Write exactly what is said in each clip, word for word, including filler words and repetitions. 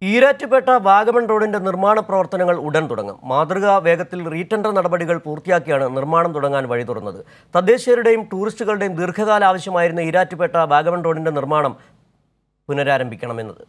ഈരാറ്റുപേട്ട വാഗമൺ റോഡിന്റെ നിർമ്മാണ പ്രവർത്തനങ്ങൾ ഉടൻ തുടങ്ങും. മാതൃകാ വേഗത്തിൽ റീടെൻഡർ നടപടികൾ പൂർത്തിയാക്കിയാണ് നിർമ്മാണം തുടങ്ങാൻ വഴി തുറന്നത്. തദ്ദേശീയരുടെയും ടൂറിസ്റ്റുകളുടെയും ദീർഘകാല ആവശ്യമായിരുന്ന ഈരാറ്റുപേട്ട വാഗമൺ റോഡിന്റെ നിർമ്മാണം പുനരാരംഭിക്കണമെന്നത്.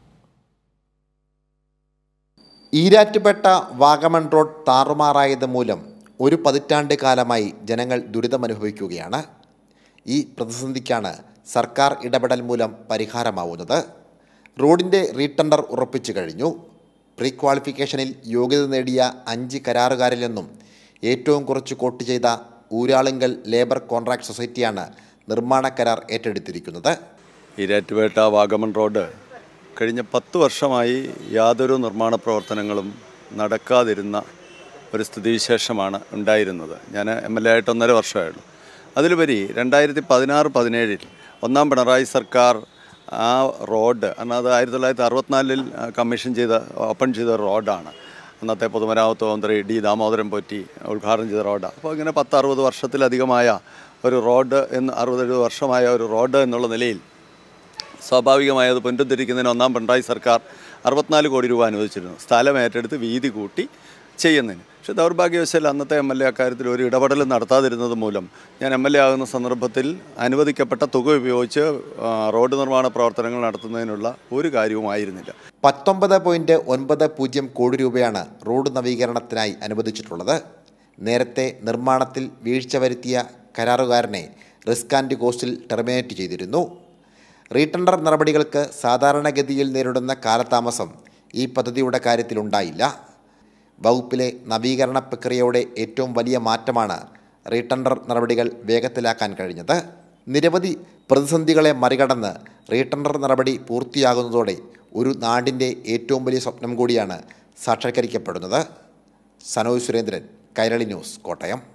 ഈരാറ്റുപേട്ട വാഗമൺ റോഡ് താറുമാറായത് മൂലം ഒരു പതിറ്റാണ്ട് കാലമായി ജനങ്ങൾ ദുരിതമനുഭവിക്കുകയാണ്. ഈ പ്രതിസന്ധിക്കാണ് സർക്കാർ ഇടപെടൽ മൂലം പരിഹാരമാവുന്നത്. റോഡിൻ്റെ റീടെൻഡർ ഉറപ്പിച്ചു കഴിഞ്ഞു. പ്രീ ക്വാളിഫിക്കേഷനിൽ യോഗ്യത നേടിയ അഞ്ച് കരാറുകാരിൽ നിന്നും ഏറ്റവും കുറച്ച് കോട്ട് ചെയ്ത ഊരാളുങ്കൽ ലേബർ കോൺട്രാക്ട് സൊസൈറ്റിയാണ് നിർമ്മാണ കരാർ ഏറ്റെടുത്തിരിക്കുന്നത്. ഈരാറ്റുപേട്ട വാഗമൺ റോഡ് കഴിഞ്ഞ പത്ത് വർഷമായി യാതൊരു നിർമ്മാണ പ്രവർത്തനങ്ങളും നടക്കാതിരുന്ന ഒരു സ്ഥിതിവിശേഷമാണ് ഉണ്ടായിരുന്നത്. ഞാൻ എം എൽ എ ആയിട്ട് ഒന്നര വർഷമായുള്ളൂ. അതിലുപരി രണ്ടായിരത്തി പതിനാറ് പതിനേഴിൽ ഒന്നാം പിണറായി സർക്കാർ ആ റോഡ് എന്നാൽ അത് ആയിരത്തി തൊള്ളായിരത്തി അറുപത്തിനാലിൽ കമ്മീഷൻ ചെയ്ത ഓപ്പൺ ചെയ്ത റോഡാണ്. അന്നത്തെ പൊതുമരാമത്ത് മന്ത്രി ഡി ദാമോദരൻ പോറ്റി ഉദ്ഘാടനം ചെയ്ത റോഡാണ്. അപ്പോൾ ഇങ്ങനെ പത്ത് അറുപത് വർഷത്തിലധികമായ ഒരു റോഡ് എന്ന് അറുപതെഴുപത് വർഷമായ ഒരു റോഡ് എന്നുള്ള നിലയിൽ സ്വാഭാവികമായി അത് പുനരുദ്ധരിക്കുന്നതിന് ഒന്നാം പിണറായി സർക്കാർ അറുപത്തിനാല് കോടി രൂപ അനുവദിച്ചിരുന്നു, സ്ഥലം ഏറ്റെടുത്ത് വീതി കൂട്ടി ചെയ്യുന്നതിന്. പക്ഷേ ദൗർഭാഗ്യവശാൽ അന്നത്തെ എം എൽ എ അക്കാര്യത്തിൽ ഒരു ഇടപെടലും നടത്താതിരുന്നത് മൂലം ഞാൻ എം എൽ എ ആകുന്ന സന്ദർഭത്തിൽ അനുവദിക്കപ്പെട്ട തുക ഉപയോഗിച്ച് റോഡ് നിർമ്മാണ പ്രവർത്തനങ്ങൾ നടത്തുന്നതിനുള്ള ഒരു കാര്യവുമായിരുന്നില്ല. പത്തൊമ്പത് പോയിൻറ്റ് ഒൻപത് പൂജ്യം കോടി രൂപയാണ് റോഡ് നവീകരണത്തിനായി അനുവദിച്ചിട്ടുള്ളത്. നേരത്തെ നിർമ്മാണത്തിൽ വീഴ്ച വരുത്തിയ കരാറുകാരനെ റിസ്ക് ആൻഡ് കോസ്റ്റിൽ ടെർമിനേറ്റ് ചെയ്തിരുന്നു. റീടെൻഡർ നടപടികൾക്ക് സാധാരണഗതിയിൽ നേരിടുന്ന കാലതാമസം ഈ പദ്ധതിയുടെ കാര്യത്തിലുണ്ടായില്ല. വകുപ്പിലെ നവീകരണ പ്രക്രിയയുടെ ഏറ്റവും വലിയ മാറ്റമാണ് റീടെൻഡർ നടപടികൾ വേഗത്തിലാക്കാൻ കഴിഞ്ഞത്. നിരവധി പ്രതിസന്ധികളെ മറികടന്ന് റീടെൻഡർ നടപടി പൂർത്തിയാകുന്നതോടെ ഒരു നാടിൻ്റെ ഏറ്റവും വലിയ സ്വപ്നം കൂടിയാണ് സാക്ഷാത്കരിക്കപ്പെടുന്നത്. സനോജ് സുരേന്ദ്രൻ, കൈരളി ന്യൂസ്, കോട്ടയം.